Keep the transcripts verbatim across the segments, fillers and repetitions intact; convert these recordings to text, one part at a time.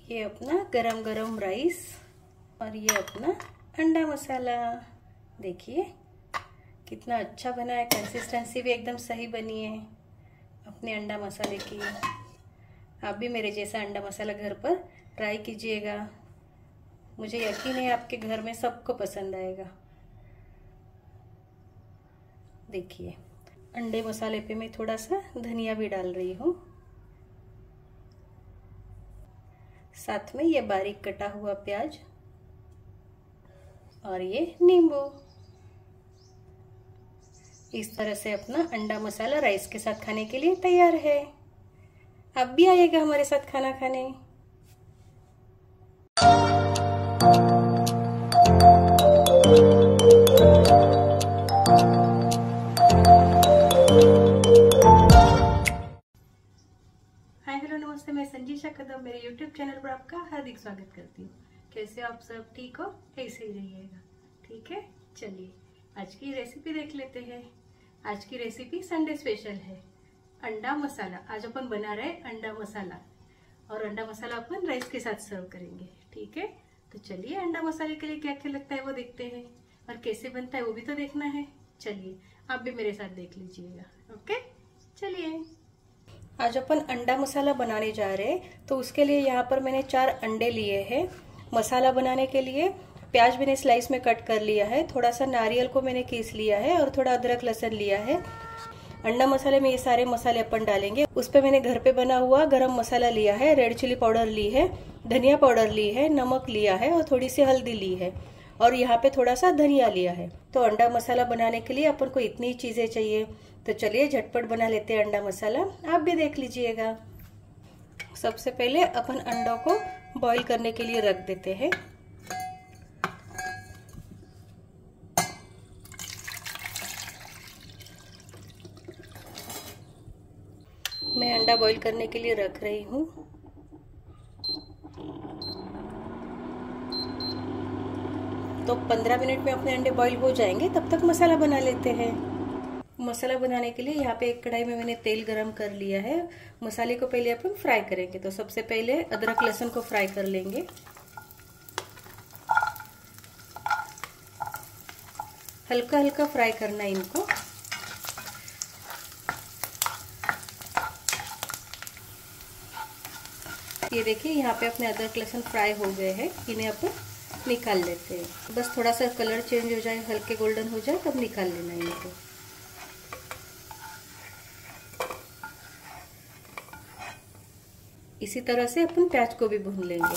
ये अपना गरम गरम राइस और ये अपना अंडा मसाला। देखिए कितना अच्छा बना है, कंसिस्टेंसी भी एकदम सही बनी है अपने अंडा मसाले की। आप भी मेरे जैसा अंडा मसाला घर पर ट्राई कीजिएगा, मुझे यकीन है आपके घर में सबको पसंद आएगा। देखिए अंडे मसाले पे मैं थोड़ा सा धनिया भी डाल रही हूँ, साथ में ये बारीक कटा हुआ प्याज और ये नींबू। इस तरह से अपना अंडा मसाला राइस के साथ खाने के लिए तैयार है। आप भी आइएगा हमारे साथ खाना खाने। हाय हेलो नमस्ते, मैं संजीशा कदम मेरे यूट्यूब चैनल पर आपका हार्दिक स्वागत करती हूँ। कैसे आप सब? ठीक हो? ऐसे ही रहिएगा, ठीक है। चलिए आज की रेसिपी देख लेते हैं। आज की रेसिपी संडे स्पेशल है, अंडा मसाला। आज अपन बना रहे हैं अंडा मसाला, और अंडा मसाला अपन राइस के साथ सर्व करेंगे, ठीक है। तो चलिए अंडा मसाले के लिए क्या क्या लगता है वो देखते हैं, और कैसे बनता है वो भी तो देखना है। चलिए आप भी मेरे साथ देख लीजिएगा, ओके। चलिए आज अपन अंडा मसाला बनाने जा रहे हैं, तो उसके लिए यहाँ पर मैंने चार अंडे लिए हैं। मसाला बनाने के लिए प्याज मैंने स्लाइस में कट कर लिया है, थोड़ा सा नारियल को मैंने कीस लिया है और थोड़ा अदरक लहसुन लिया है। अंडा मसाले में ये सारे मसाले अपन डालेंगे। उस पे मैंने घर पे बना हुआ गरम मसाला लिया है, रेड चिली पाउडर ली है, धनिया पाउडर ली है, नमक लिया है और थोड़ी सी हल्दी ली है, और यहाँ पे थोड़ा सा धनिया लिया है। तो अंडा मसाला बनाने के लिए अपन को इतनी चीजें चाहिए। तो चलिए झटपट बना लेते हैं अंडा मसाला, आप भी देख लीजिएगा। सबसे पहले अपन अंडों को बॉईल करने के लिए रख देते हैं। मैं अंडा बॉईल करने के लिए रख रही हूँ। तो पंद्रह मिनट में अपने अंडे बॉईल हो जाएंगे, तब तक मसाला बना लेते हैं। मसाला बनाने के लिए यहाँ पे एक कढ़ाई में मैंने तेल गरम कर लिया है। मसाले को पहले अपन फ्राई करेंगे। तो सबसे पहले अदरक लहसुन को फ्राई कर लेंगे। हल्का हल्का फ्राई करना है इनको। ये देखिए यहाँ पे अपने अदरक लहसुन फ्राई हो गए हैं, इन्हें अपन निकाल लेते हैं। बस थोड़ा सा कलर चेंज हो जाए, हल्के गोल्डन हो जाए, तब निकाल लेना है इनको। इसी तरह से अपन प्याज को भी भून लेंगे।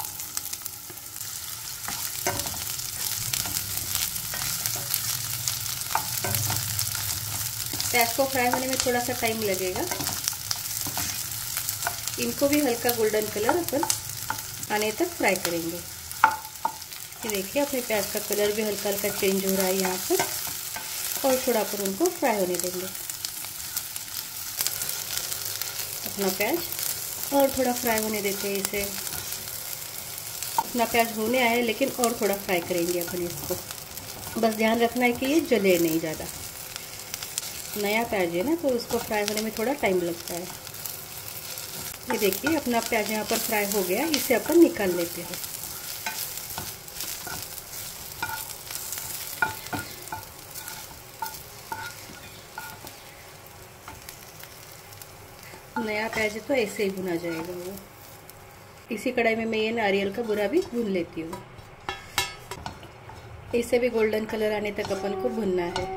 प्याज को फ्राई होने में थोड़ा सा टाइम लगेगा। इनको भी हल्का गोल्डन कलर अपन आने तक फ्राई करेंगे। ये देखिए अपने प्याज का कलर भी हल्का हल्का चेंज हो रहा है यहाँ पर, और थोड़ा अपन उनको फ्राई होने देंगे। अपना प्याज और थोड़ा फ्राई होने देते हैं इसे। अपना प्याज होने आया है, लेकिन और थोड़ा फ्राई करेंगे अपन इसको। बस ध्यान रखना है कि ये जले नहीं ज़्यादा। नया प्याज है ना, तो उसको फ्राई होने में थोड़ा टाइम लगता है। ये देखिए अपना प्याज यहाँ पर फ्राई हो गया, इसे अपन निकाल लेते हैं। नया प्याज है तो ऐसे ही भुना जाएगा वो। इसी कढ़ाई में मैं ये नारियल का बुरा भी भून लेती हूँ। इसे भी गोल्डन कलर आने तक अपन को भुनना है।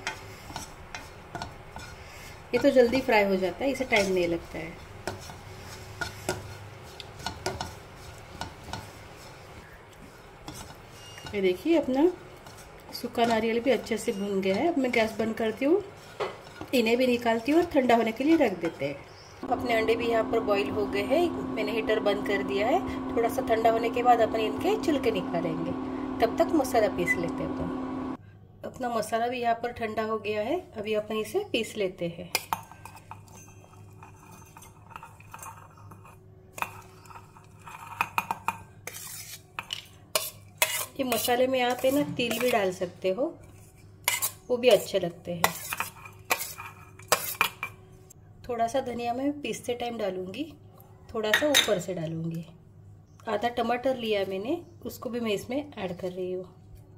ये तो जल्दी फ्राई हो जाता है, इसे टाइम नहीं लगता है। ये देखिए अपना सूखा नारियल भी अच्छे से भुन गया है। अब मैं गैस बंद करती हूँ, इन्हें भी निकालती हूँ और ठंडा होने के लिए रख देते हैं। अपने अंडे भी यहाँ पर बॉईल हो गए हैं। मैंने हीटर बंद कर दिया है। थोड़ा सा ठंडा होने के बाद अपन इनके छिलके निकालेंगे। तब तक मसाला पीस लेते हैं अपन। अपना मसाला भी यहाँ पर ठंडा हो गया है। अभी अपन इसे पीस लेते हैं। ये मसाले में आप है ना तिल भी डाल सकते हो, वो भी अच्छे लगते हैं। थोड़ा सा धनिया मैं पीसते टाइम डालूंगी, थोड़ा सा ऊपर से डालूंगी। आधा टमाटर लिया मैंने, उसको भी मैं इसमें ऐड कर रही हूँ।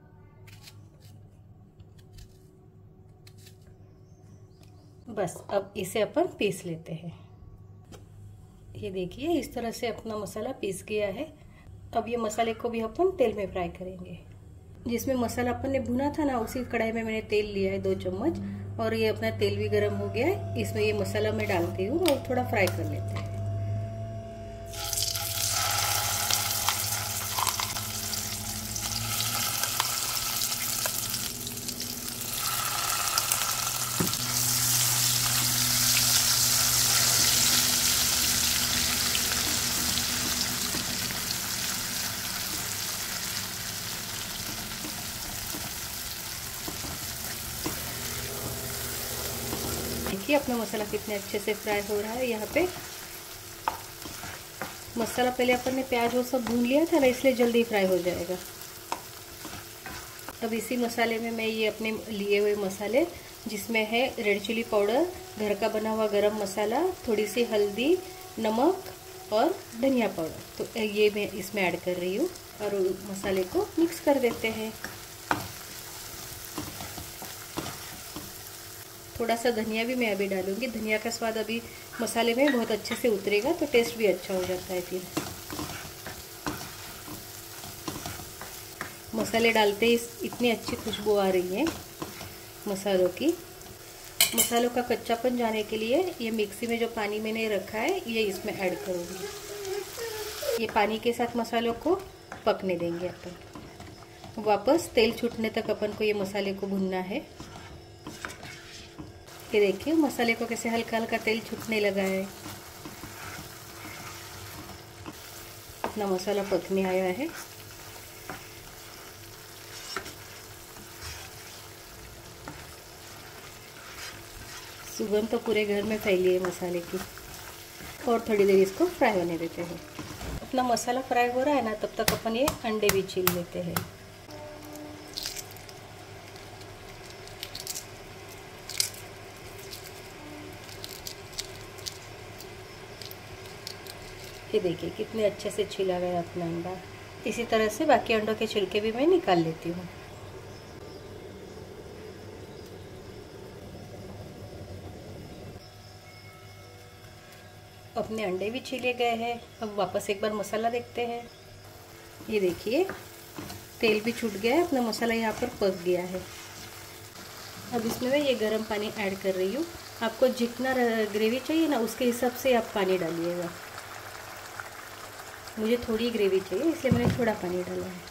बस अब इसे अपन पीस लेते हैं। ये देखिए इस तरह से अपना मसाला पीस गया है। अब ये मसाले को भी अपन तेल में फ्राई करेंगे। जिसमें मसाला अपन ने भुना था ना, उसी कढ़ाई में मैंने तेल लिया है दो चम्मच, और ये अपना तेल भी गर्म हो गया है। इसमें ये मसाला मैं डालती हूँ और थोड़ा फ्राई कर लेते हैं। देखिए अपना मसाला कितने अच्छे से फ्राई हो रहा है। यहाँ पे मसाला पहले अपन ने प्याज वो सब भून लिया था ना, इसलिए जल्दी फ्राई हो जाएगा। अब इसी मसाले में मैं ये अपने लिए हुए मसाले, जिसमें है रेड चिली पाउडर, घर का बना हुआ गरम मसाला, थोड़ी सी हल्दी, नमक और धनिया पाउडर, तो ये मैं इसमें ऐड कर रही हूँ और मसाले को मिक्स कर देते हैं। थोड़ा सा धनिया भी मैं अभी डालूंगी। धनिया का स्वाद अभी मसाले में बहुत अच्छे से उतरेगा, तो टेस्ट भी अच्छा हो जाता है। फिर मसाले डालते ही इतनी अच्छी खुशबू आ रही है मसालों की। मसालों का कच्चापन जाने के लिए ये मिक्सी में जो पानी मैंने रखा है, ये इसमें ऐड करूँगी। ये पानी के साथ मसालों को पकने देंगे अपन। वापस तेल छूटने तक अपन को ये मसाले को भुनना है। ये देखिए मसाले को कैसे हल्का हल्का तेल छूटने लगा है। अपना मसाला पकने आया है। सुगंध तो पूरे घर में फैली है मसाले की। और थोड़ी देर इसको फ्राई होने देते हैं। अपना मसाला फ्राई हो रहा है ना, तब तक अपन ये अंडे भी छील लेते हैं। ये देखिए कितने अच्छे से छिला गया अपना अंडा। इसी तरह से बाकी अंडों के छिलके भी मैं निकाल लेती हूँ। अपने अंडे भी छीले गए हैं। अब वापस एक बार मसाला देखते हैं। ये देखिए तेल भी छूट गया है, अपना मसाला यहाँ पर पक गया है। अब इसमें मैं ये गर्म पानी ऐड कर रही हूँ। आपको जितना ग्रेवी चाहिए ना, उसके हिसाब से आप पानी डालिएगा। मुझे थोड़ी ग्रेवी चाहिए, इसलिए मैंने थोड़ा पानी डाला है।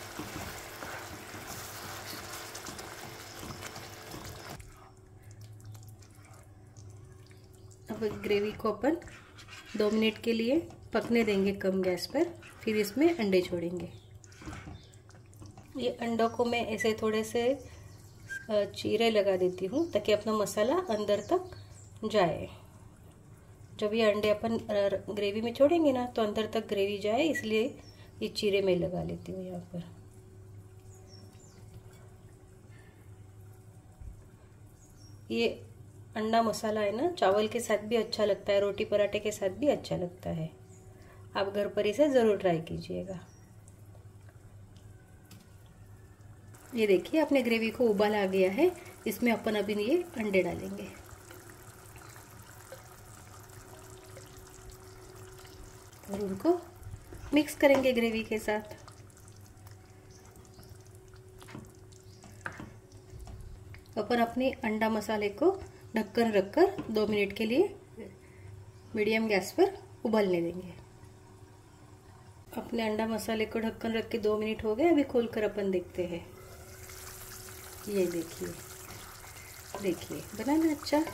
अब ग्रेवी को अपन दो मिनट के लिए पकने देंगे कम गैस पर, फिर इसमें अंडे छोड़ेंगे। ये अंडों को मैं ऐसे थोड़े से चीरे लगा देती हूँ, ताकि अपना मसाला अंदर तक जाए। जब ये अंडे अपन ग्रेवी में छोड़ेंगे ना, तो अंदर तक ग्रेवी जाए, इसलिए ये चीरे में लगा लेती हूँ यहाँ पर। ये अंडा मसाला है ना, चावल के साथ भी अच्छा लगता है, रोटी पराठे के साथ भी अच्छा लगता है। आप घर पर इसे ज़रूर ट्राई कीजिएगा। ये देखिए अपने ग्रेवी को उबाल आ गया है। इसमें अपन अभी ये अंडे डालेंगे। और उनको मिक्स करेंगे ग्रेवी के साथ। अपन अपने अंडा मसाले को ढक्कन रखकर दो मिनट के लिए मीडियम गैस पर उबलने देंगे। अपने अंडा मसाले को ढक्कन रख के दो मिनट हो गए। अभी खोलकर अपन देखते हैं। ये देखिए देखिए बना ना अच्छा।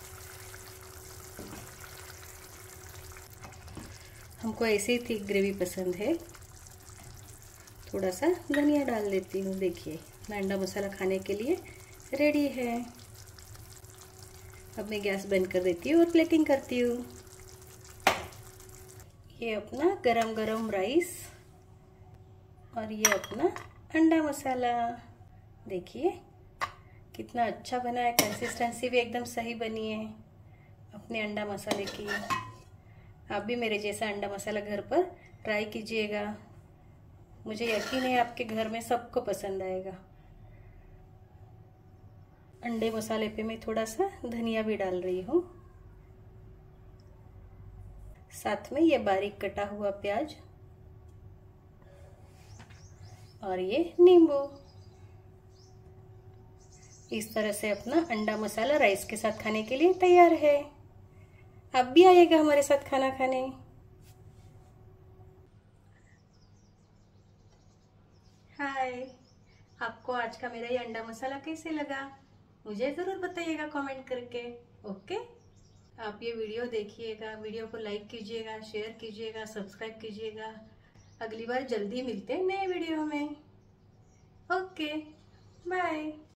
हमको ऐसे ही थिक ग्रेवी पसंद है। थोड़ा सा धनिया डाल देती हूँ। देखिए अंडा मसाला खाने के लिए रेडी है। अब मैं गैस बंद कर देती हूँ और प्लेटिंग करती हूँ। ये अपना गरम गरम राइस और ये अपना अंडा मसाला। देखिए कितना अच्छा बना है। कंसिस्टेंसी भी एकदम सही बनी है अपने अंडा मसाले की। आप भी मेरे जैसा अंडा मसाला घर पर ट्राई कीजिएगा। मुझे यकीन है आपके घर में सबको पसंद आएगा। अंडे मसाले पे मैं थोड़ा सा धनिया भी डाल रही हूँ, साथ में ये बारीक कटा हुआ प्याज और ये नींबू। इस तरह से अपना अंडा मसाला राइस के साथ खाने के लिए तैयार है। आप भी आइएगा हमारे साथ खाना खाने। हाय, आपको आज का मेरा ये अंडा मसाला कैसे लगा मुझे ज़रूर बताइएगा कमेंट करके। ओके, आप ये वीडियो देखिएगा, वीडियो को लाइक कीजिएगा, शेयर कीजिएगा, सब्सक्राइब कीजिएगा। अगली बार जल्दी मिलते हैं नए वीडियो में। Okay, bye.